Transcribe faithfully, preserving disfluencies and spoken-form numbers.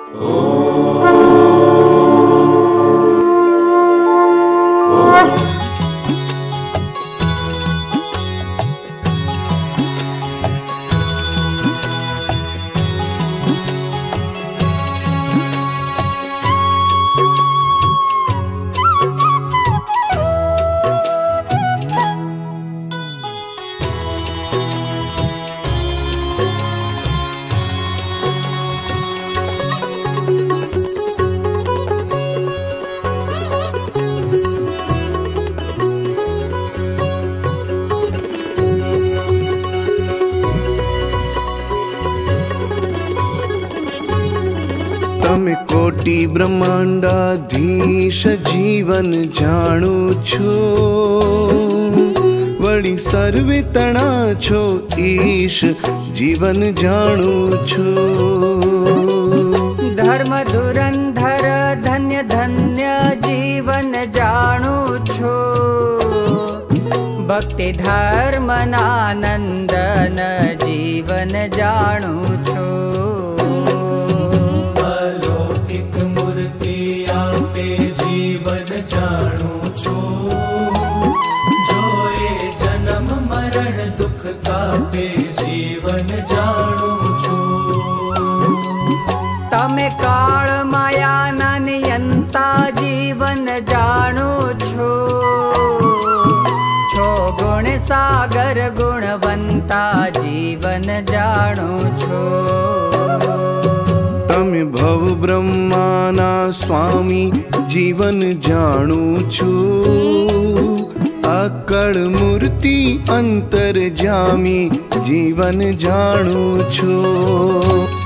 तमे कोटि ब्रह्मांडाधीश जीवन जाणु छो, वड़ी सर्वे तणा छो ईश जीवन जाणु छो। धर्म धुरंधर धन्य धन्य जीवन जाणु छो, भक्ति धर्म नानंदन जीवन जाणु छो। जीवन जाणु छो, जोए जन्म मरण दुख कापे जीवन जाणु छो। तमे काल माया ना नियंता जीवन जाणु छो, छो गुण सागर गुणवंता जीवन जाणु छो। तमे भव ब्रह्माना स्वामी जीवन जाणु छो, अकड़ मूर्ति अंतर्जामी जीवन जाणु छो।